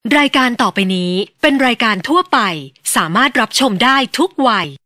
รายการต่อไปนี้เป็นรายการทั่วไปสามารถรับชมได้ทุกวัย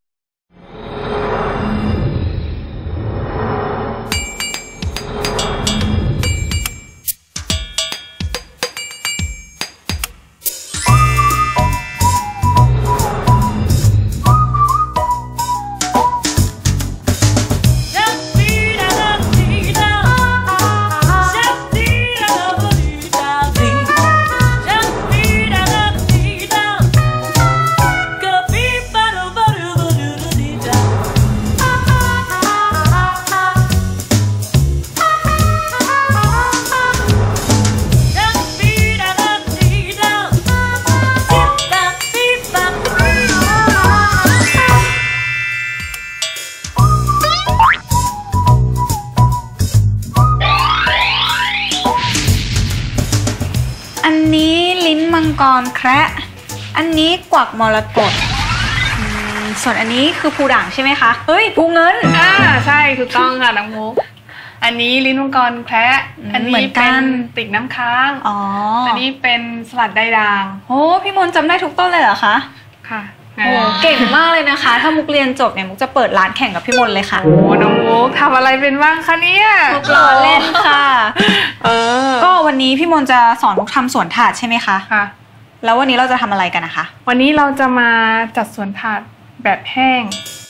อันนี้ลิ้นมังกรแคระอันนี้กวักมรกตส่วนอันนี้คือภูด่างใช่ไหมคะเฮ้ยภูเงินใช่ถูกต้องค่ะน้องมุกอันนี้ลิ้นมังกรแคระอันนี้เป็นติ่งน้ำค้างอันนี้เป็นสลัดได้ด่างโอ้พี่มนต์จำได้ทุกต้นเลยเหรอคะค่ะโอ้เก่งมากเลยนะคะถ้ามุกเรียนจบเนี่ยมุกจะเปิดร้านแข่งกับพี่มนต์เลยค่ะโอ้น้องมุกทำอะไรเป็นบ้างคะเนี่ยมุกล้อเล่นค่ะก็วันนี้พี่มนต์จะสอนมุกทำสวนถาดใช่ไหมคะค่ะแล้ววันนี้เราจะทำอะไรกันนะคะวันนี้เราจะมาจัดสวนถาดแบบแห้ง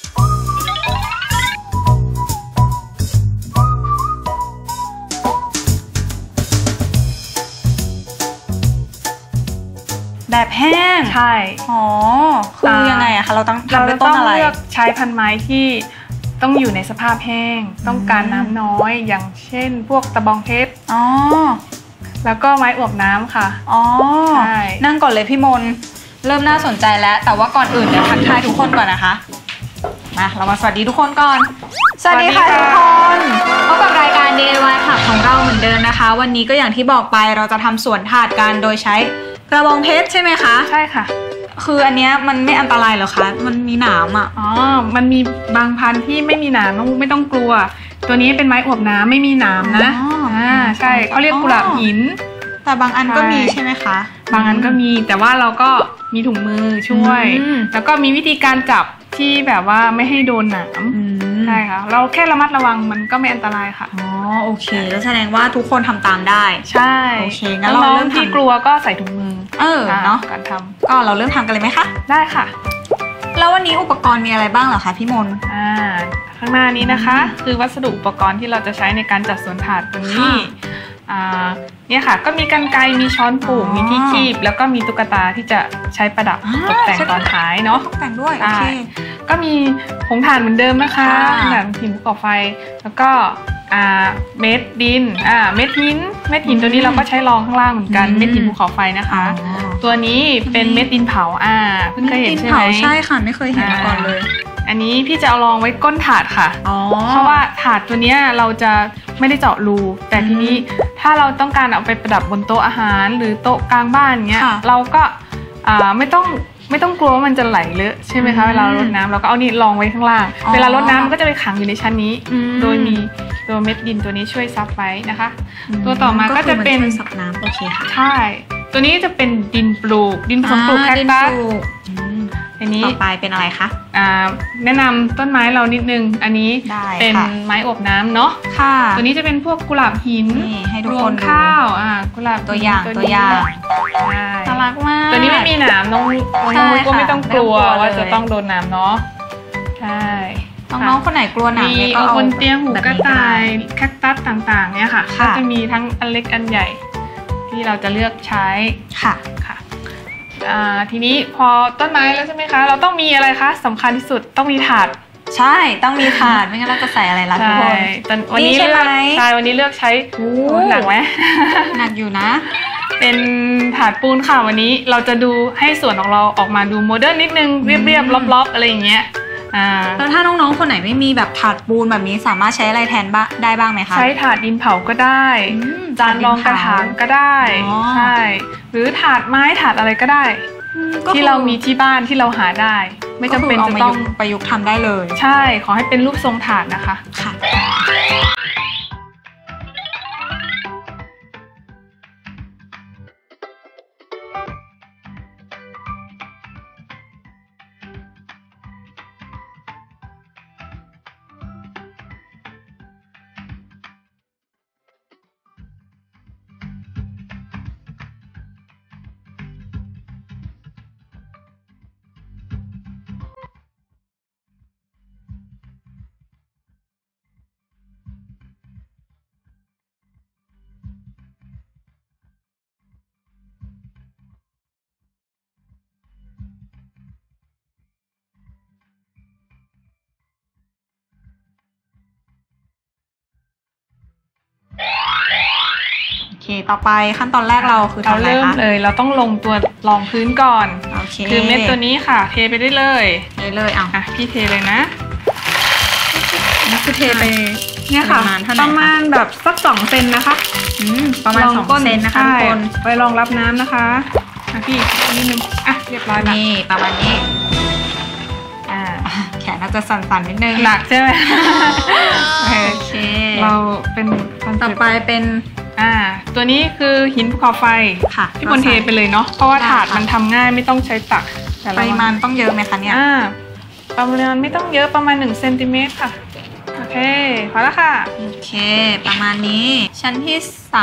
แบบแห้งใช่คือยังไงอะคะเราต้องทำเป็นต้นอะไรเราต้องเลือกใช้พันไม้ที่ต้องอยู่ในสภาพแห้งต้องการน้ำน้อยอย่างเช่นพวกตะบองเพชรแล้วก็ไม้อวบน้ำค่ะใช่นั่งก่อนเลยพี่มนต์เริ่มน่าสนใจแล้วแต่ว่าก่อนอื่นเดี๋ยวทักทายทุกคนก่อนนะคะมาเรามาสวัสดีทุกคนก่อนสวัสดีค่ะทุกคนพบกับรายการ DIY ผักของเราเหมือนเดิมนะคะวันนี้ก็อย่างที่บอกไปเราจะทำสวนถาดกันโดยใช้กระบองเพชรใช่ไหมคะใช่ค่ะคืออันเนี้ยมันไม่อันตรายหรอคะมันมีหนามอ่ะมันมีบางพันธุ์ที่ไม่มีหนามน้องมุกไม่ต้องกลัวตัวนี้เป็นไม้อวบน้ำไม่มีหนามนะใช่เขาเรียกกุหลาบหินแต่บางอันก็มีใช่ไหมคะบางอันก็มีแต่ว่าเราก็มีถุงมือช่วยแล้วก็มีวิธีการจับที่แบบว่าไม่ให้โดนหนามใช่ค่ะเราแค่ระมัดระวังมันก็ไม่อันตรายค่ะโอเคแล้วแสดงว่าทุกคนทำตามได้ใช่โอเคงั้นเราเริ่มที่กลัวก็ใส่ถุงมือเนาะการทำก็เราเริ่มทำกันเลยไหมคะได้ค่ะแล้ววันนี้อุปกรณ์มีอะไรบ้างเหรอคะพี่มนต์ข้างหน้านี้นะคะคือวัสดุอุปกรณ์ที่เราจะใช้ในการจัดสวนถาดตัวนี้เนี่ยค่ะก็มีกรรไกรมีช้อนปลูกมีที่คีบแล้วก็มีตุ๊กตาที่จะใช้ประดับตกแต่งตอนท้ายเนาะตกแต่งด้วยโอเคก็มีผงถ่านเหมือนเดิมนะคะแบบหินภูเขาไฟแล้วก็เม็ดดินเม็ดหินตัวนี้เราก็ใช้รองข้างล่างเหมือนกันเม็ดหินภูเขาไฟนะคะตัวนี้เป็นเม็ดดินเผาเพิ่งเคยเห็นใช่ไหมใช่ค่ะไม่เคยเห็นมาก่อนเลยอันนี้พี่จะเอารองไว้ก้นถาดค่ะเพราะว่าถาดตัวนี้เราจะไม่ได้เจาะรูแต่ทีนี้ถ้าเราต้องการเอาไปประดับบนโต๊ะอาหารหรือโต๊ะกลางบ้านเงี้ยเราก็ไม่ต้องกลัวว่ามันจะไหลเลอะใช่ไหมคะเวลารดน้ำเราก็เอานี่รองไว้ข้างล่างเวลารดน้ำมันก็จะไปขังอยู่ในชั้นนี้โดยมีตัวเม็ดดินตัวนี้ช่วยซับไว้นะคะตัวต่อมาก็จะเป็นซับน้ำโอเคค่ะใช่ตัวนี้จะเป็นดินปลูกดินผสมปลูกแคคตัสอันนี้ต่อไปเป็นอะไรคะแนะนำต้นไม้เรานิดนึงอันนี้เป็นไม้อบน้ำเนาะตัวนี้จะเป็นพวกกุหลาบหินให้ทุกคนดูข้าวกุหลาบตัวอย่างน่ารักมากตัวนี้ไม่มีหนามน้องมุ้ยก็ไม่ต้องกลัวว่าจะต้องโดนหนามเนาะใช่น้องๆคนไหนกลัวหนามมีบนเตียงหูกระต่ายแคคตัสต่างๆเนี่ยค่ะก็จะมีทั้งอันเล็กอันใหญ่ที่เราจะเลือกใช้ค่ะทีนี้พอต้นไม้แล้วใช่ไหมคะเราต้องมีอะไรคะสำคัญที่สุดต้องมีถาดใช่ต้องมีถาดไม่งั้นเราจะใส่อะไรล่ะทุกคนวันนี้วันนี้เลือกใช้หนักไหมหนักอยู่นะเป็นถาดปูนค่ะวันนี้เราจะดูให้สวนของเราออกมาดูโมเดิร์นนิดนึงเรียบๆล็อบๆอะไรอย่างเงี้ยแล้วถ้าน้องๆคนไหนไม่มีแบบถาดปูนแบบนี้สามารถใช้อะไรแทนได้บ้างไหมคะใช้ถาดดินเผาก็ได้จานรองกระถางก็ได้ใช่หรือถาดไม้ถาดอะไรก็ได้ที่เรามีที่บ้านที่เราหาได้ไม่จำเป็นจะต้องประยุกต์ทำได้เลยใช่ขอให้เป็นรูปทรงถาดนะคะค่ะต่อไปขั้นตอนแรกเราคือทำอะไรคะเราเริ่มเลยเราต้องลงตัวรองพื้นก่อนโอเคคือเม็ดตัวนี้ค่ะเทไปได้เลยเทเลยเอาพี่เทเลยนะนี่คือเทไปเนี่ยค่ะ ประมาณแบบสัก2 เซนนะคะประมาณ2 เซนนะคะทุกคนไปรองรับน้ำนะคะพี่นิดนึงเรียบร้อยแล้วนี่ประมาณนี้แขนน่าจะสั่นๆนิดนึงหนักใช่ไหมโอเคเราเป็นต่อไปเป็นตัวนี้คือหินภูเขาไฟค่ะพี่บนเทไปเลยเนาะเพราะว่าถาดมันทำง่ายไม่ต้องใช้ตักปริมาณต้องเยอะไหมคะเนี่ยปริมาณไม่ต้องเยอะประมาณ1 เซนติเมตรค่ะโอเคพอแล้วค่ะโอเคประมาณนี้ชั้นที่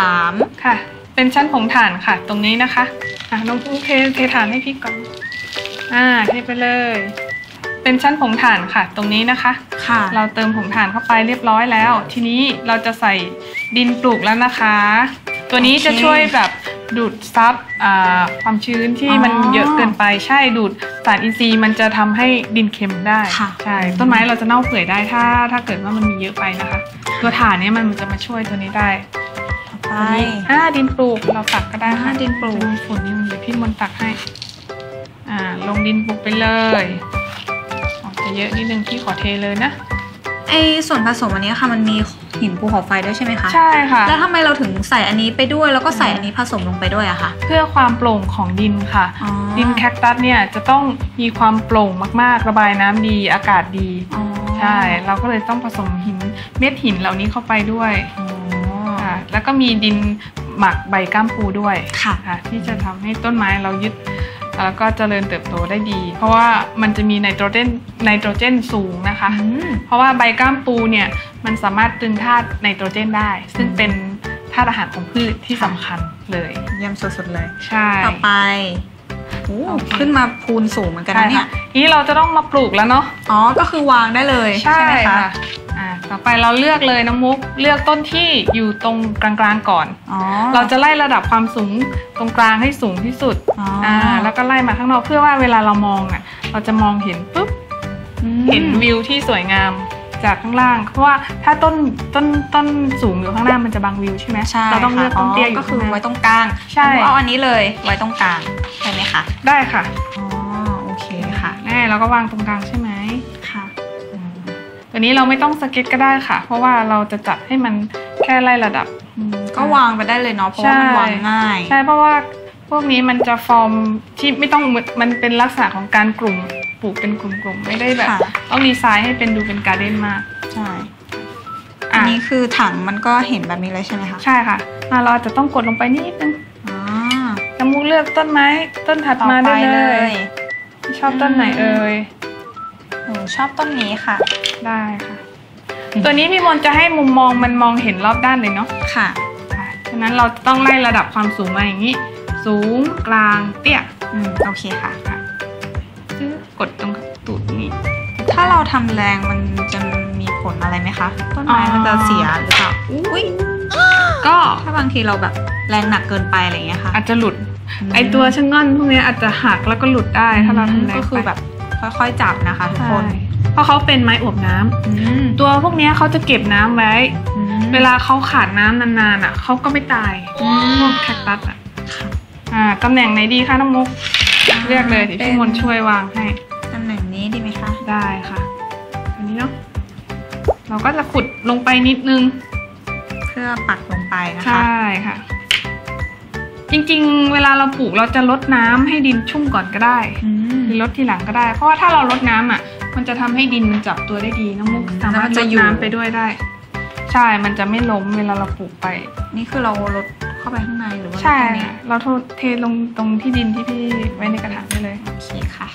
3 ค่ะเป็นชั้นผงถ่านค่ะตรงนี้นะคะน้องเทถ่านให้พี่ก่อนเทไปเลยเป็นชั้นผงถ่านค่ะตรงนี้นะคะเราเติมผงถ่านเข้าไปเรียบร้อยแล้วทีนี้เราจะใส่ดินปลูกแล้วนะคะตัวนี้จะช่วยแบบดูดซับความชื้นที่มันเยอะเกินไปใช่ดูดสารอินทรีย์มันจะทำให้ดินเค็มได้ใช่ต้นไม้เราจะเน่าเปื่อยได้ถ้าเกิดว่ามันมีเยอะไปนะคะตัวถ่านนี้มันจะมาช่วยตัวนี้ได้ไปดินปลูกเราตักก็ได้ค่ะดินปลูกมีฝุ่นนี่เดี๋ยวพี่มนตักให้ลงดินปลูกไปเลยจะเยอะนิดนึงพี่ขอเทเลยนะไอส่วนผสมอันนี้ค่ะมันมีหินภูเขาไฟด้วยใช่ไหมคะใช่ค่ะแล้วทำไมเราถึงใส่อันนี้ไปด้วยแล้วก็ใส่อันนี้ผสมลงไปด้วยอะคะเพื่อความโปร่งของดินค่ะดินแคคตัสเนี่ยจะต้องมีความโปร่งมากๆระบายน้ำดีอากาศดีใช่เราก็เลยต้องผสมเม็ดหินเหล่านี้เข้าไปด้วยแล้วก็มีดินหมักใบก้ามปูด้วยค่ะที่จะทำให้ต้นไม้เรายึดแล้วก็เจริญเติบโตได้ดีเพราะว่ามันจะมีไนโตรเจนสูงนะคะเพราะว่าใบก้ามปูเนี่ยมันสามารถตึงธาตุไนโตรเจนได้ซึ่งเป็นธาตุอาหารของพืชที่สำคัญเลยเยี่ยมสุดๆเลยใช่ต่อไปขึ้นมาพูนสูงเหมือนกันนะเนี่ยทีนี้เราจะต้องมาปลูกแล้วเนาะก็คือวางได้เลยใช่ไหมคะต่อไปเราเลือกเลยน้องมุกเลือกต้นที่อยู่ตรงกลางๆก่อนเราจะไล่ระดับความสูงตรงกลางให้สูงที่สุดแล้วก็ไล่มาข้างนอกเพื่อว่าเวลาเรามองเราจะมองเห็นปุ๊บเห็นวิวที่สวยงามจากข้างล่างเพราะว่าถ้าต้นสูงอยู่ข้างล่างมันจะบังวิวใช่ไหมเราต้องเลือกต้นเตี้ยอยู่ก็คือไว้ตรงกลางใช่เอาอันนี้เลยไว้ตรงกลางใช่ไหมคะได้ค่ะโอเคค่ะเราก็วางตรงกลางใช่ไหมค่ะตัวนี้เราไม่ต้องสเก็ตก็ได้ค่ะเพราะว่าเราจะจัดให้มันแค่ไล่ระดับก็วางไปได้เลยเนาะเพราะว่ามันวางง่ายใช่เพราะว่าพวกนี้มันจะฟอร์มที่ไม่ต้องมันเป็นลักษณะของการกลุ่มปลูกเป็นกลุ่มๆไม่ได้แบบต้องดีไซน์ให้เป็นดูเป็นการ์เด้นมากใช่อันนี้คือถังมันก็เห็นแบบนี้เลยใช่ไหมคะใช่ค่ะเราจะต้องกดลงไปนิดนึงน้ำมูกเลือกต้นไม้ต้นถัดมาได้เลยชอบต้นไหนเอ่ยชอบต้นนี้ค่ะได้ค่ะตัวนี้พี่มนจะให้มุมมองมันมองเห็นรอบด้านเลยเนาะค่ะฉะนั้นเราต้องไล่ระดับความสูงมาอย่างนี้สูงกลางเตี้ยโอเคค่ะกดตรงตูดนี้ถ้าเราทำแรงมันจะมีผลอะไรไหมคะต้นไม้มันจะเสียหรือเปล่าก็ถ้าบางทีเราแบบแรงหนักเกินไปอะไรอย่างเงี้ยค่ะอาจจะหลุดไอตัวชะง่อนพวกนี้อาจจะหักแล้วก็หลุดได้ถ้าเราทำแรงก็คือแบบค่อยๆจับนะคะทุกคนเพราะเขาเป็นไม้อวบน้ำตัวพวกนี้เขาจะเก็บน้ำไว้เวลาเขาขาดน้ำนานๆเขาก็ไม่ตายพวกแคคตัสตำแหน่งไหนดีคะน้องมุกเลือกเลยที่พี่มนช่วยวางให้ตำแหน่งนี้ดีไหมคะได้ค่ะอันนี้เนาะเราก็จะขุดลงไปนิดนึงเพื่อปักลงไปนะคะใช่ค่ะจริงๆเวลาเราปลูกเราจะลดน้ำให้ดินชุ่มก่อนก็ได้หรือลดทีหลังก็ได้เพราะว่าถ้าเราลดน้ำมันจะทำให้ดินมันจับตัวได้ดีน้องมุกสามารถลดน้ำไปด้วยได้ใช่มันจะไม่ล้มเวลาเราปลูกไปนี่คือเราลดเข้าไปข้างในหรือว่าใช่เราเทลงตรงที่ดินที่พี่ไว้ในกระถางได้เลยโอเคค่ะ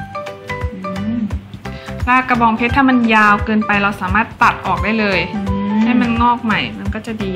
รากกระบองเพชรถ้ามันยาวเกินไปเราสามารถตัดออกได้เลยให้มันงอกใหม่มันก็จะดี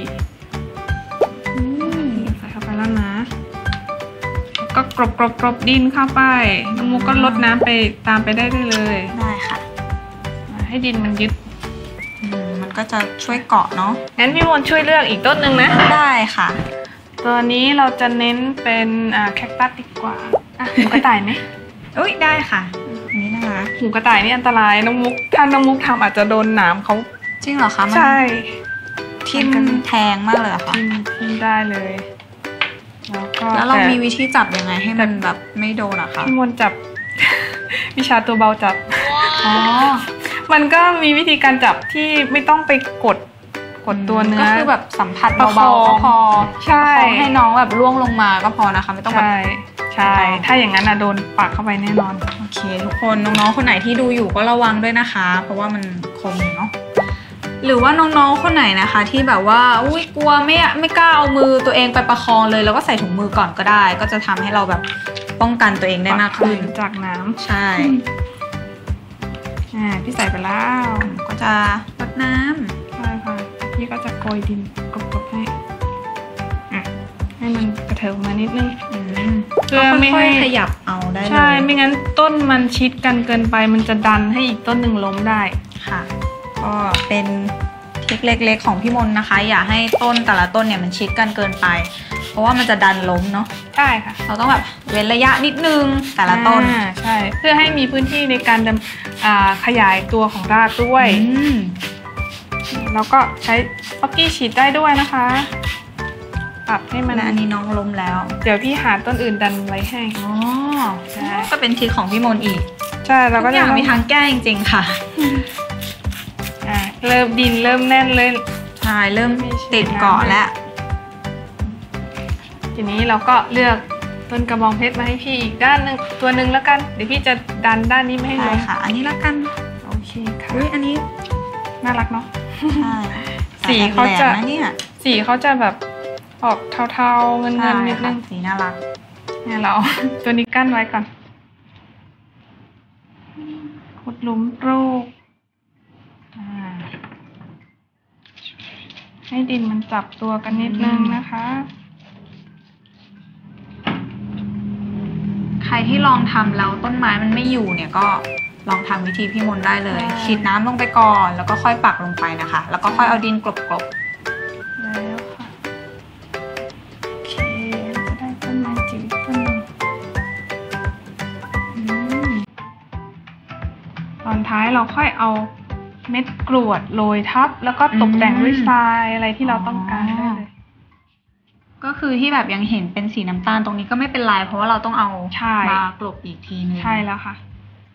ใส่เข้าไปแล้วนะก็กรบดินเข้าไปน้องมุกก็ลดน้ำไปตามไปได้เลยได้ค่ะให้ดินมันยึดมันก็จะช่วยเกาะเนาะงั้นพี่มนช่วยเลือกอีกต้นหนึ่งนะได้ค่ะตัวนี้เราจะเน้นเป็นแคคตัสดีกว่าหูกระต่ายไหมได้ค่ะนี่นะคะหูกระต่ายนี่อันตรายน้องมุกถ้าน้องมุกทำอาจจะโดนหนามเขาจริงเหรอคะใช่ททิ่มแทงมากเลยค่ะทิ่มได้เลยแล้วเรามีวิธีจับยังไงให้มันแบบไม่โดนอะคะพี่มนจับ วิชาตัวเบาจับอ๋อมันก็มีวิธีการจับที่ไม่ต้องไปกดตัวเนื้อก็คือแบบสัมผัสเบาๆก็พอใช่ให้น้องแบบล่วงลงมาก็พอนะคะไม่ต้องแบบใช่ถ้าอย่างนั้นโดนปากเข้าไปแน่นอนโอเคทุกคนน้องๆคนไหนที่ดูอยู่ก็ระวังด้วยนะคะเพราะว่ามันคมเนาะหรือว่าน้องๆคนไหนนะคะที่แบบว่าอุ้ยกลัวไม่กล้าเอามือตัวเองไปประคองเลยแล้วก็ใส่ถุงมือก่อนก็ได้ก็จะทำให้เราแบบป้องกันตัวเองได้มากขึ้นจากน้ำใช่พี่ใส่ไปแล้วก็จะรดน้ำใช่ค่ะพี่ก็จะโกยดินกลบๆให้มันกระเถิบมานิดนึงเพื่อไม่ให้ขยับเอาได้เลยใช่ไม่งั้นต้นมันชิดกันเกินไปมันจะดันให้อีกต้นหนึ่งล้มได้ค่ะก็เป็นเทคนิคเล็กๆของพี่มนนะคะอย่าให้ต้นแต่ละต้นเนี่ยมันชิดกันเกินไปเพราะว่ามันจะดันล้มเนาะใช่ค่ะเราต้องแบบเว้นระยะนิดนึงแต่ละต้นใช่เพื่อให้มีพื้นที่ในการขยายตัวของรากด้วยแล้วก็ใช้ฟอกกี้ฉีดได้ด้วยนะคะปรับให้มันอันนี้น้องล้มแล้วเดี๋ยวพี่หาต้นอื่นดันไว้ให้อ๋อใช่ก็เป็นทริคของพี่มนอีกใช่เราก็อยากมีทางแก้จริงๆค่ะเริ่มดินเริ่มแน่นเลยใช่เริ่มติดเกาะแล้วทีนี้เราก็เลือกต้นกระบองเพชรมาให้พี่อีกด้านนึงตัวหนึ่งแล้วกันเดี๋ยวพี่จะดันด้านนี้ไม่ให้ลงค่ะอันนี้แล้วกันโอเคค่ะอันนี้น่ารักเนาะใช่สีเขาจะแบบออกเทาๆเงินนิดนึงสีน่ารักเนี่ยเราตัวนี้กั้นไว้ก่อนขุดหลุมปลูกให้ดินมันจับตัวกันนิดนึงนะคะใครที่ลองทำแล้วต้นไม้มันไม่อยู่เนี่ยก็ลองทำวิธีพี่มนได้เลยฉีดน้ำลงไปก่อนแล้วก็ค่อยปักลงไปนะคะแล้วก็ค่อยเอาดินกลบแล้วค่ะโอเคจะได้ต้นไม้จิ๋วต้นนึงตอนท้ายเราค่อยเอาเม็ดกรวดโรยทับแล้วก็ตกแต่งด้วยทรายอะไรที่เราต้องการได้เลยก็คือที่แบบยังเห็นเป็นสีน้ำตาลตรงนี้ก็ไม่เป็นไรเพราะว่าเราต้องเอามากลบอีกทีนึงใช่แล้วค่ะ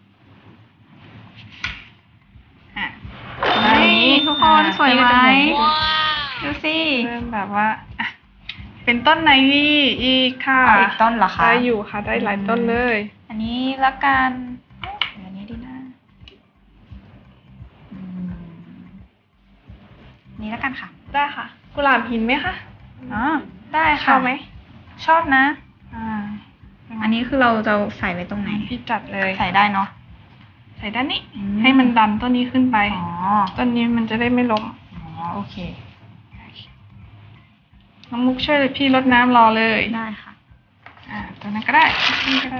อันนี้ทุกคนสวยไหมดูสิเริ่มแบบว่าเป็นต้นไหนดีอีกค่ะอีกต้นเหรอคะได้อยู่ค่ะได้หลายต้นเลยอันนี้ละกันอันนี้ดีนะนี่ละกันค่ะได้ค่ะกุหลาบหินไหมคะได้ค่ะชอบไหมชอบนะอันนี้คือเราจะใส่ไว้ตรงไหนพี่จัดเลยใส่ได้เนาะใส่ด้านนี้ให้มันดันต้นนี้ขึ้นไปต้นนี้มันจะได้ไม่ล้มโอเคน้องมุกช่วยพี่รดน้ำรอเลยได้ค่ะตัวนั้นก็ได้นี่ก็ได้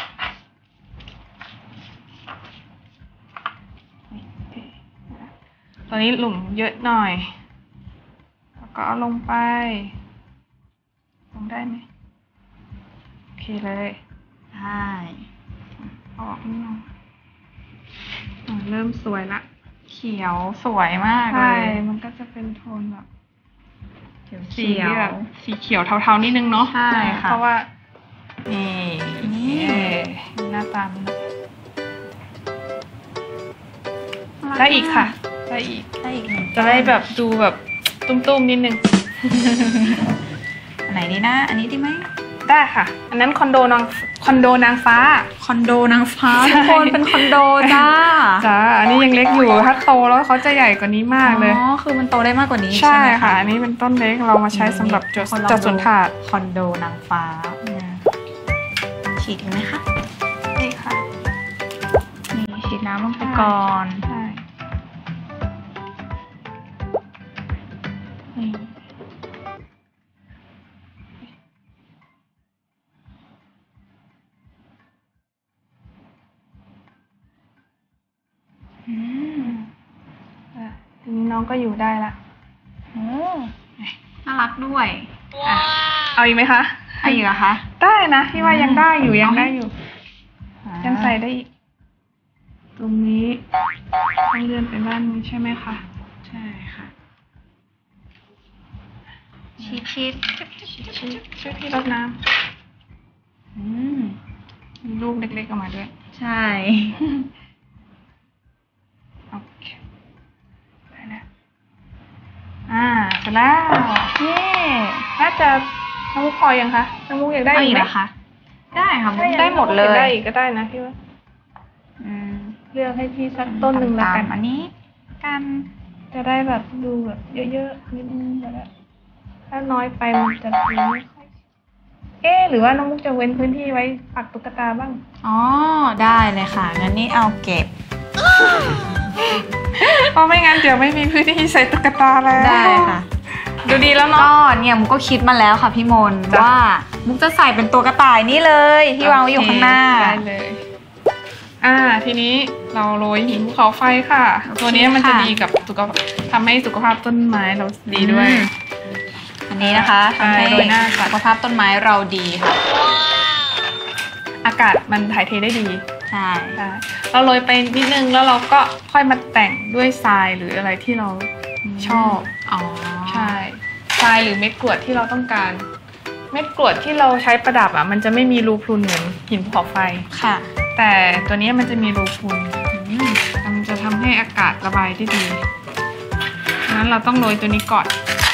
ตัวนี้หลุมเยอะหน่อยแล้วก็เอาลงไปลงได้ไหมโอเคเลยได้ออกนิดนึงเริ่มสวยละเขียวสวยมากเลยใช่มันก็จะเป็นโทนแบบสีแบบสีเขียวเทาๆนิดนึงเนาะใช่ค่ะเพราะว่านี่หน้าตาได้อีกค่ะได้อีกจะได้แบบดูแบบตุ้มๆนิดนึงอันไหนดีนะอันนี้ดีไหมได้ค่ะอันนั้นคอนโดนางฟ้าทุกคนเป็นคอนโดจ้าอันนี้ยังเล็กอยู่ถ้าโตแล้วเขาจะใหญ่กว่านี้มากเลยคือมันโตได้มากกว่านี้ใช่ค่ะอันนี้เป็นต้นเล็กเรามาใช้สำหรับจัดสวนถาดคอนโดนางฟ้าฉีดไหมคะนี่ค่ะนี่ฉีดน้ำลงไปก่อนทีนี้น้องก็อยู่ได้ละน่ารักด้วยเอาอีกไหมคะเอาอีกเหรอคะได้นะพี่ว่ายังได้อยู่ยังใส่ได้อีกตรงนี้ต้องเลื่อนไปด้านนี้ใช่ไหมคะใช่ค่ะชีดช่วยพี่รดน้ำมีลูกเล็กๆออกมาด้วยใช่โอเคได้แล้วเสร็จแล้วเย้น่าจะน้ำมุกพอยังคะน้ำมุกอยากได้อีกไหมคะได้ค่ะได้หมดเลยได้อีกก็ได้นะพี่ว่าเลือกให้พี่สักต้นหนึ่งแล้วกันอันนี้กันจะได้แบบดูแบบเยอะๆนิดนึงแบบถ้าน้อยไปมันจะดูไม่ค่อยหรือว่าน้องมุกจะเว้นพื้นที่ไว้ปักตุ๊กตาบ้างอ๋อได้เลยค่ะงั้นนี่เอาเก็บเพราะไม่งั้นเดี๋ยวไม่มีพื้นที่ใส่ตุ๊กตาแล้วได้ค่ะดูดีแล้วเนาะก็เนี่ยมุกก็คิดมาแล้วค่ะพี่มนว่ามุกจะใส่เป็นตัวกระต่ายนี่เลยที่วางไว้อยู่ข้างหน้าได้เลยทีนี้เราโรยหินภูเขาไฟค่ะตัวนี้มันจะดีกับทำให้สุขภาพต้นไม้เราดีด้วยอันนี้นะคะทำให้สุขภาพต้นไม้เราดีค่ะอากาศมันถ่ายเทได้ดีใช่เราโรยไปนิดนึงแล้วเราก็ค่อยมาแต่งด้วยทรายหรืออะไรที่เราชอบใช่ทรายหรือเม็ดกรวดที่เราต้องการเม็ดกรวดที่เราใช้ประดับมันจะไม่มีรูพรุนเหมือนหินภูเขาไฟค่ะแต่ตัวนี้มันจะมีรูพรุนมันจะทำให้อากาศระบายได้ดีงั้นเราต้องโรยตัวนี้ก่อน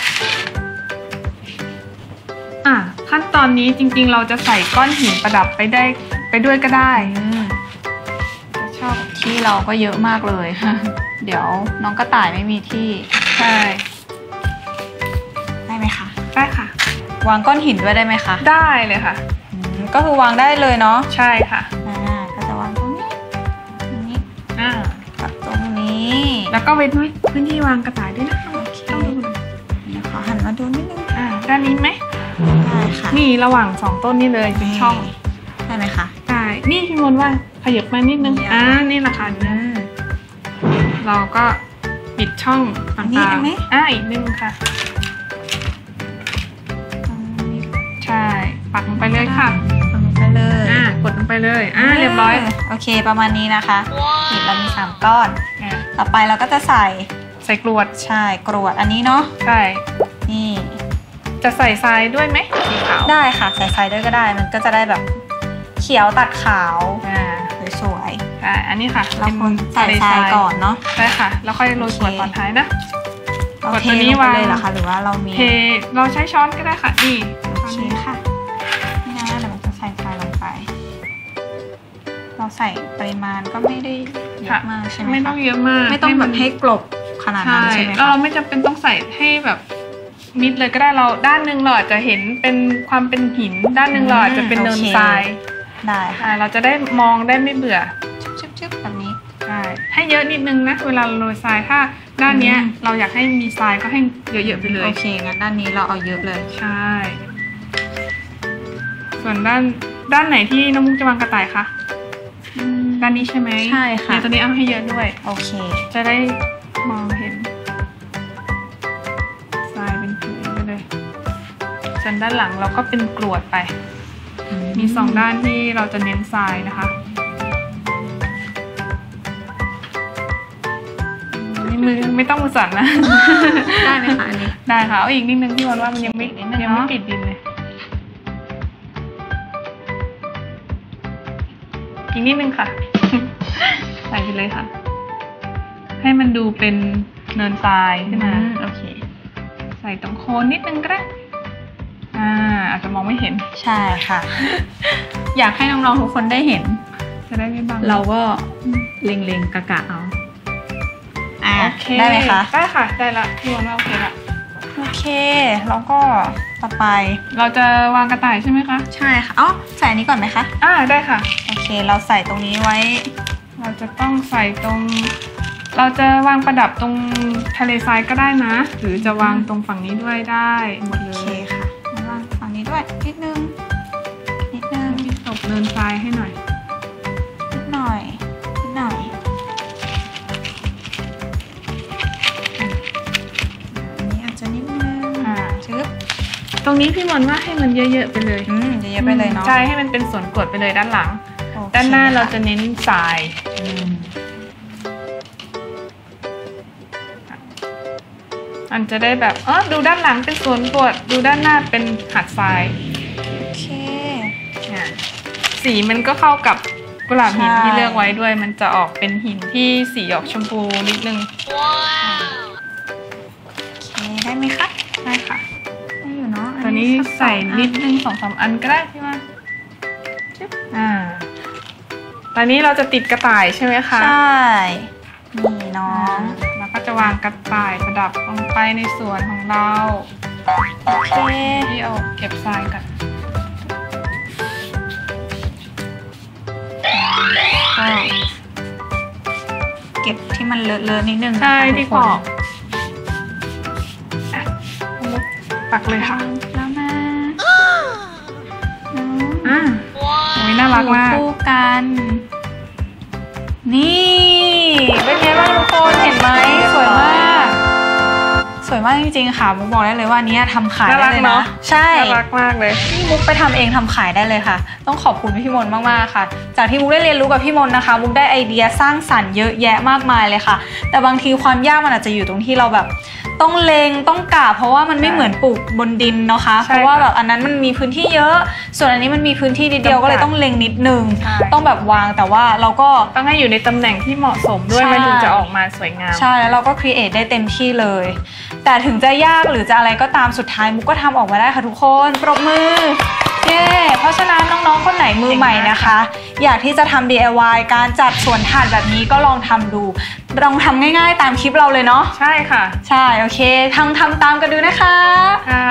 ขั้นตอนนี้จริงๆเราจะใส่ก้อนหินประดับไปด้วยก็ได้ชอบที่เราก็เยอะมากเลยเดี๋ยวน้องกระต่ายไม่มีที่ใช่ได้ไหมคะได้ค่ะวางก้อนหินด้วยได้ไหมคะได้เลยค่ะก็คือวางได้เลยเนาะใช่ค่ะก็จะวางตรงนี้กับตรงนี้แล้วก็เว้นพื้นที่วางกระต่ายด้วยนะโอเคขอหันมาดูนิดนึงด้านนี้ไหมได้ค่ะนี่ระหว่าง2ต้นนี่เลยเป็นช่องได้ไหมคะได้นี่พี่มนว่าขยับมานิดนึงนี่ราคาเราก็ปิดช่องต่างๆอีกนึงค่ะใช่ปักลงไปเลยค่ะปักลงไปเลยกดลงไปเลยเรียบร้อยโอเคประมาณนี้นะคะหินเรามี3ก้อนต่อไปเราก็จะใส่กรวดใช่กรวดอันนี้เนาะใช่นี่จะใส่ทรายด้วยไหมสีขาวได้ค่ะใส่ทรายด้วยก็ได้มันก็จะได้แบบเขียวตัดขาวสวยอันนี้ค่ะเราควรใส่ทรายก่อนเนาะได้ค่ะแล้วค่อยโรยกรวดตอนท้ายนะกดตัวนี้วางเลยเหรอคะหรือว่าเรามีเราใช้ช้อนก็ได้ค่ะนี่โอเคค่ะนี่นะเดี๋ยวมันจะใส่ทรายลงไปเราใส่ปริมาณก็ไม่ได้เยอะมากใช่ไหมไม่ต้องเยอะมากไม่ต้องแบบให้กลบขนาดนั้นใช่ไหมคะเราไม่จำเป็นต้องใส่ให้แบบมิดเลยก็ได้เราด้านหนึ่งเราอาจจะเห็นเป็นความเป็นหินด้านหนึ่งเราอาจจะเป็นเนินทรายได้ค่ะเราจะได้มองได้ไม่เบื่อชึบแบบนี้ใช่ให้เยอะนิดนึงนะเวลาโรยทรายถ้าด้านนี้เราอยากให้มีทรายก็ให้เยอะๆไปเลยโอเคงั้นด้านนี้เราเอาเยอะเลยใช่ส่วนด้านไหนที่น้องมุกจะวางกระต่ายคะด้านนี้ใช่ไหมใช่ค่ะตัวนี้เอาให้เยอะด้วยโอเคจะได้มองเห็นทรายเป็นผืนไปเลยส่วนด้านหลังเราก็เป็นกรวดไปมี2ด้านที่เราจะเน้นทรายนะคะนี่มือไม่ต้องมือสั่นนะได้ไหมคะอันนี้ได้ค่ะเอาอีกนิดนึงที่วันว่ามันยังไม่ปิดดินเลยอีกนิดนึงค่ะใส่ไปเลยค่ะให้มันดูเป็นเนินทรายขึ้นมาโอเคใส่ตรงโคนนิดนึงก็ได้อาจจะมองไม่เห็นใช่ค่ะอยากให้น้องๆทุกคนได้เห็นจะได้ไม่บังเราก็เล็งๆกะเอาโอเคได้ไหมคะได้ค่ะได้ละพี่วันว่าโอเคละโอเคแล้วก็ต่อไปเราจะวางกระต่ายใช่ไหมคะใช่ค่ะใส่นี้ก่อนไหมคะได้ค่ะโอเคเราใส่ตรงนี้ไว้เราจะต้องใส่ตรงเราจะวางประดับตรงทะเลทรายก็ได้นะหรือจะวางตรงฝั่งนี้ด้วยได้หมดเลยโอเคค่ะวางฝั่งนี้ด้วยนิดนึงตบเนินทรายให้หน่อยนิดหน่อยอันนี้อาจจะนิดนึงตรงนี้พี่มนว่าให้มันเยอะๆไปเลยเยอะๆไปเลยเนาะใช่ให้มันเป็นส่วนกดไปเลยด้านหลังด้านหน้าเราจะเน้นทรายมันจะได้แบบดูด้านหลังเป็นสวนกรวดดูด้านหน้าเป็นหาดทรายโอเคสีมันก็เข้ากับกุหลาบหินที่เลือกไว้ด้วยมันจะออกเป็นหินที่สีออกชมพูนิดนึงโอเคได้ไหมคะได้ค่ะได้อยู่เนาะตอนนี้ใส่นิดนึง2-3 อันก็ได้ใช่ไหมตอนนี้เราจะติดกระต่ายใช่ไหมคะใช่นี่น้องแล้วก็จะวางกระต่ายประดับลงไปในสวนของเราโอเคที่เอาเก็บทรายกันเก็บที่มันเลอะๆนิดนึงใช่ที่ขอบปักเลยค่ะแล้วนะน่ารักมากคู่กันนี่เป็นไงบ้างทุกคนเห็นไหมสวยมากสวยมากจริงๆค่ะมุกบอกได้เลยว่านี้ทำขายได้เลยนะใช่น่ารักมากเลยนี่มุกไปทำเองทำขายได้เลยค่ะต้องขอบคุณพี่มนต์มากๆค่ะจากที่มุกได้เรียนรู้กับพี่มนต์นะคะมุกได้ไอเดียสร้างสรรค์เยอะแยะมากมายเลยค่ะแต่บางทีความยากมันอาจจะอยู่ตรงที่เราแบบต้องเล็งต้องกะเพราะว่ามันไม่เหมือนปลูกบนดินเนาะคะเพราะว่าแบบอันนั้นมันมีพื้นที่เยอะส่วนอันนี้มันมีพื้นที่นิดเดียวก็เลยต้องเล็งนิดนึงต้องแบบวางแต่ว่าเราก็ต้องให้อยู่ในตำแหน่งที่เหมาะสมด้วยมันถึงจะออกมาสวยงามใช่แล้วเราก็ครีเอทได้เต็มที่เลยแต่ถึงจะยากหรือจะอะไรก็ตามสุดท้ายมุกก็ทำออกมาได้ค่ะทุกคนปรบมือเย้เพราะฉะนั้นน้องๆคนไหนมือใหม่นะคะอยากที่จะทำ DIY การจัดสวนถาดแบบนี้ก็ลองทำดูลองทำง่ายๆตามคลิปเราเลยเนาะใช่ค่ะใช่โอเคทำตามกันดูนะคะค่ะ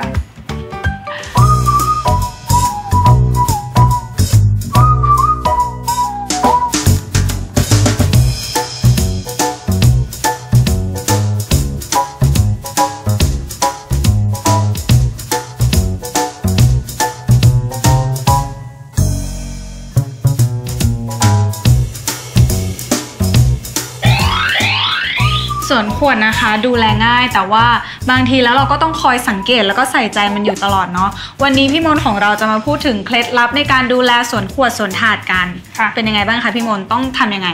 สวนขวดนะคะดูแลง่ายแต่ว่าบางทีแล้วเราก็ต้องคอยสังเกตแล้วก็ใส่ใจมันอยู่ตลอดเนาะวันนี้พี่มนต์ของเราจะมาพูดถึงเคล็ดลับในการดูแลสวนขวดสวนถาดกันเป็นยังไงบ้างคะพี่มนต์ต้องทำยังไง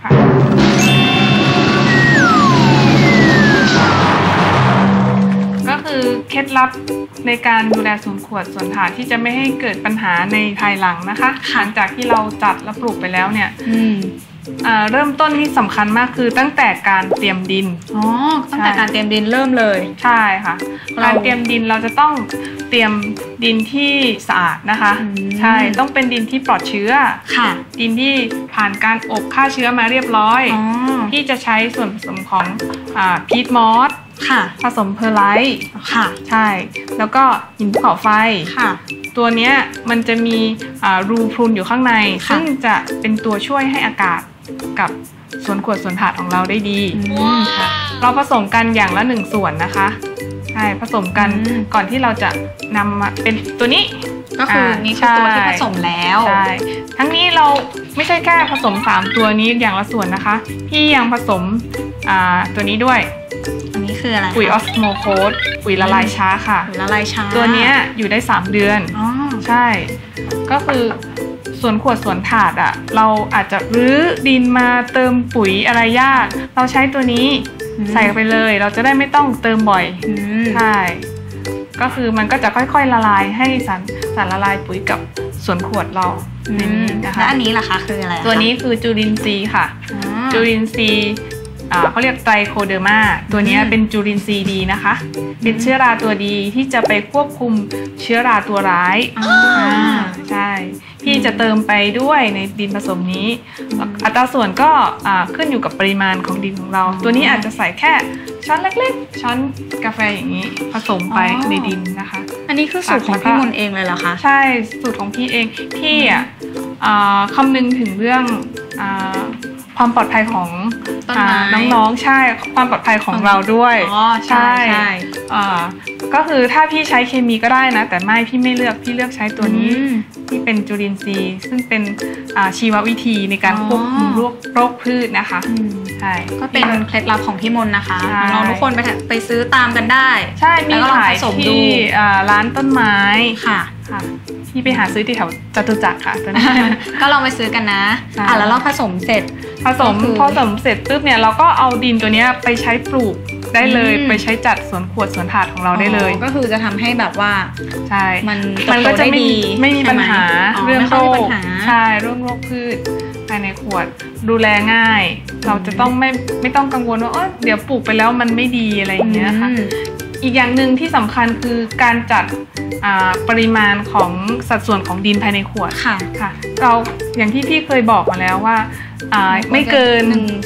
ก็คือเคล็ดลับในการดูแลสวนขวดสวนถาดที่จะไม่ให้เกิดปัญหาในภายหลังนะคะหลังจากที่เราจัดและปลูกไปแล้วเนี่ยเริ่มต้นที่สำคัญมากคือตั้งแต่การเตรียมดินตั้งแต่การเตรียมดินเริ่มเลยใช่ค่ะการเตรียมดินเราจะต้องเตรียมดินที่สะอาดนะคะใช่ต้องเป็นดินที่ปลอดเชื้อค่ะดินที่ผ่านการอบฆ่าเชื้อมาเรียบร้อยที่จะใช้ส่วนผสมของพีทมอสผสมเพอร์ไลท์ค่ะใช่แล้วก็หินภูเขาไฟค่ะตัวเนี้ยมันจะมีรูพรุนอยู่ข้างในซึ่งจะเป็นตัวช่วยให้อากาศกับสวนขวดสวนถาดของเราได้ดีค่ะเราผสมกันอย่างละ1 ส่วนนะคะใช่ผสมกันก่อนที่เราจะนำมาเป็นตัวนี้ก็คือนี่คือตัวที่ผสมแล้วใช่ทั้งนี้เราไม่ใช่แค่ผสม3ตัวนี้อย่างละส่วนนะคะพี่ยังผสมตัวนี้ด้วยอันนี้คืออะไรปุ๋ยออสโมโคสปุ๋ยละลายช้าค่ะละลายช้าตัวนี้อยู่ได้3 เดือนใช่ก็คือสวนขวดสวนถาดเราอาจจะรื้อดินมาเติมปุ๋ยอะไรยากเราใช้ตัวนี้ใส่ไปเลยเราจะได้ไม่ต้องเติมบ่อยใช่ก็คือมันก็จะค่อยๆละลายให้สารละลายปุ๋ยกับสวนขวดเรานะคะแล้วอันนี้ล่ะคะคืออะไรตัวนี้คือจุลินทรีย์ค่ะจุลินทรีย์เขาเรียกไตรโคเดอร์มาตัวนี้เป็นจุลินทรีย์ดีนะคะเป็นเชื้อราตัวดีที่จะไปควบคุมเชื้อราตัวร้ายใช่พี่จะเติมไปด้วยในดินผสมนี้อัตราส่วนก็ขึ้นอยู่กับปริมาณของดินของเราตัวนี้อาจจะใส่แค่ช้อนเล็กๆช้อนกาแฟอย่างนี้ผสมไปในดินนะคะอันนี้คือสูตรของพี่มนต์เองเลยเหรอคะใช่สูตรของพี่เองพี่คำนึงถึงเรื่องความปลอดภัยของน้องๆใช่ความปลอดภัยของเราด้วยใช่ก็คือถ้าพี่ใช้เคมีก็ได้นะแต่พี่ไม่เลือกพี่เลือกใช้ตัวนี้ที่เป็นจุลินทรีย์ซึ่งเป็นชีววิธีในการควบคุมโรคพืชนะคะใช่ก็เป็นเคล็ดลับของพี่มนต์นะคะน้องทุกคนไปซื้อตามกันได้ใช่มีขายที่ร้านต้นไม้ค่ะที่ไปหาซื้อที่แถวจตุจักรค่ะตัวนี้ก็ลองไปซื้อกันนะแล้วเราผสมเสร็จพอผสมเสร็จปุ๊บเนี่ยเราก็เอาดินตัวนี้ไปใช้ปลูกได้เลยไปใช้จัดสวนขวดสวนถาดของเราได้เลยก็คือจะทำให้แบบว่าใช่มันก็จะไม่มีปัญหาเรื่องโรคใช่เรื่องโรคพืชภายในขวดดูแลง่ายเราจะต้องไม่ต้องกังวลว่าเดี๋ยวปลูกไปแล้วมันไม่ดีอะไรอย่างเงี้ยค่ะอีกอย่างหนึ่งที่สำคัญคือการจัดปริมาณของสัดส่วนของดินภายในขวดค่ะเราอย่างที่พี่เคยบอกมาแล้วว่าไม่เกิน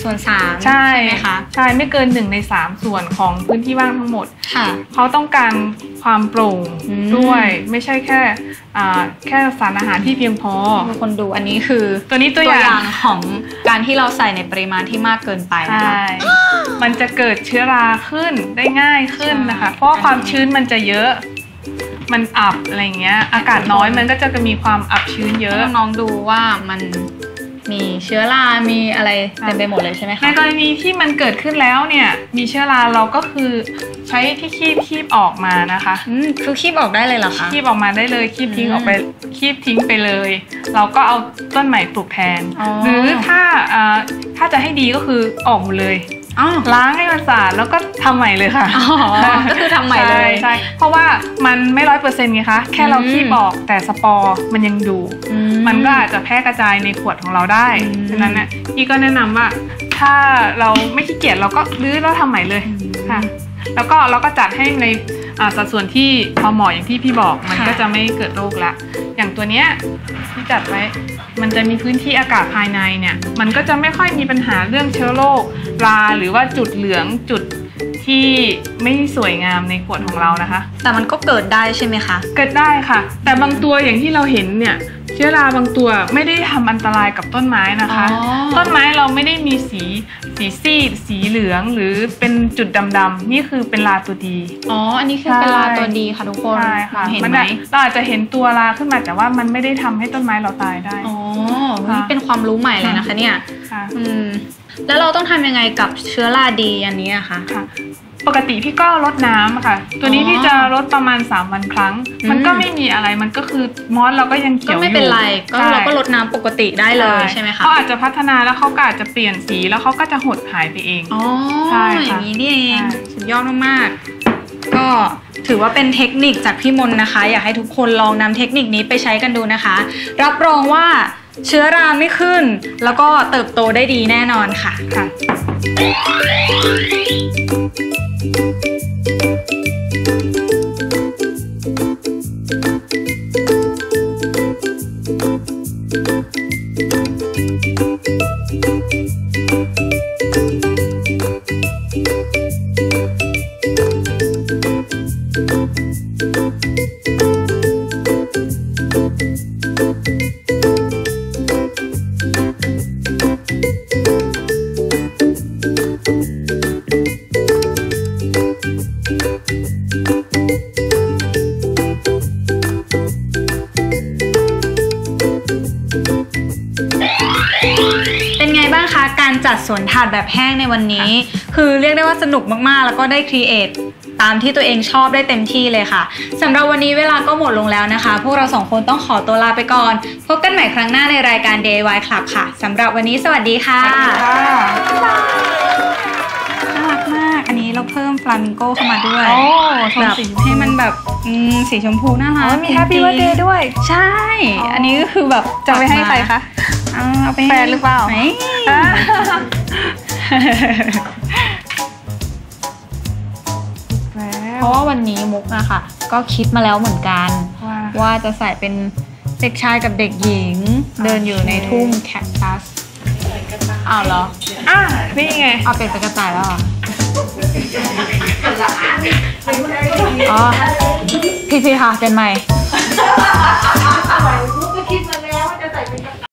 1/3 ใช่ไหมคะใช่ไม่เกิน1/3ส่วนของพื้นที่ว่างทั้งหมดเขาต้องการความโปร่งด้วยไม่ใช่แค่สารอาหารที่เพียงพอคนดูอันนี้คือตัวนี้ตัวอย่างของการที่เราใส่ในปริมาณที่มากเกินไปนะคะมันจะเกิดเชื้อราขึ้นได้ง่ายขึ้นนะคะเพราะความชื้นมันจะเยอะมันอับอะไรเงี้ยอากาศน้อยมันก็จะมีความอับชื้นเยอะน้องดูว่ามันมีเชื้อรามีอะไรเต็มไปหมดเลยใช่ไหมคะในกรณีที่มันเกิดขึ้นแล้วเนี่ยมีเชื้อราเราก็คือใช้ที่คีบออกมานะคะคือคีบออกได้เลยเหรอคะคีบออกมาได้เลยคีบทิ้งออกไปคีบทิ้งไปเลยเราก็เอาต้นใหม่ปลูกแทนหรือถ้าจะให้ดีก็คือออกหมดเลยล้างให้มันสะอาดแล้วก็ทำใหม่เลยค่ะก็คือทำใหม่เลยใช่เพราะว่ามันไม่100%ไงคะแค่เราคีบออกแต่สปอร์มันยังอยู่มันก็อาจจะแพร่กระจายในขวดของเราได้ฉะนั้นเนี่ยพี่ก็แนะนำว่าถ้าเราไม่ขี้เกียจเราก็รื้อแล้วทำใหม่เลยค่ะแล้วก็เราก็จัดให้ในสัดส่วนที่พอเหมาะอย่างที่พี่บอกมันก็จะไม่เกิดโรคละอย่างตัวเนี้ยที่จัดไว้มันจะมีพื้นที่อากาศภายในเนี่ยมันก็จะไม่ค่อยมีปัญหาเรื่องเชื้อโรคราหรือว่าจุดเหลืองจุดที่ไม่สวยงามในขวดของเรานะคะแต่มันก็เกิดได้ใช่ไหมคะเกิดได้ค่ะแต่บางตัวอย่างที่เราเห็นเนี่ยเชื้อราบางตัวไม่ได้ทำอันตรายกับต้นไม้นะคะต้นไม้เราไม่ได้มีสีซีดสีเหลืองหรือเป็นจุดดำๆนี่คือเป็นราตัวดีอันนี้คือเป็นราตัวดีค่ะทุกคนเห็นไหมเราอาจจะเห็นตัวราขึ้นมาแต่ว่ามันไม่ได้ทำให้ต้นไม้เราตายได้นี่เป็นความรู้ใหม่เลยนะคะเนี่ยแล้วเราต้องทำยังไงกับเชื้อราดีอันนี้คะปกติพี่ก็รดน้ำค่ะตัวนี้พี่จะรดประมาณ3 วันครั้งมันก็ไม่มีอะไรมันก็คือมอสเราก็ยังเขียวอยู่ก็ไม่เป็นไรก็เราก็รดน้ำปกติได้เลยใช่ไหมคะเขาอาจจะพัฒนาแล้วเขาก็อาจจะเปลี่ยนสีแล้วเขาก็จะหดหายไปเองใช่อย่างนี้นี่เองสุดยอดมากๆก็ถือว่าเป็นเทคนิคจากพี่มนนะคะอยากให้ทุกคนลองนำเทคนิคนี้ไปใช้กันดูนะคะรับรองว่าเชื้อราไม่ขึ้นแล้วก็เติบโตได้ดีแน่นอนค่ะการจัดสวนถาดแบบแห้งในวันนี้คือเรียกได้ว่าสนุกมากๆแล้วก็ได้ครีเอทตามที่ตัวเองชอบได้เต็มที่เลยค่ะสำหรับวันนี้เวลาก็หมดลงแล้วนะคะพวกเรา2 คนต้องขอตัวลาไปก่อนพบกันใหม่ครั้งหน้าในรายการ DIY Club ค่ะสำหรับวันนี้สวัสดีค่ะน่ารักมากอันนี้เราเพิ่มฟลามิงโก้เข้ามาด้วยแบบให้มันแบบสีชมพูน่ารักมี Happy Birthday ด้วยใช่อันนี้ก็คือแบบจะไปให้ใครคะเอาไปแฟนหรือเปล่าเพราะว่าวันนี้มุกนะคะก็คิดมาแล้วเหมือนกันว่าจะใส่เป็นเด็กชายกับเด็กหญิงเดินอยู่ในทุ่งแคคตัสเหรอนี่ไงเอาเป็นกระต่ายแล้วพี่ค่ะเป็นไหม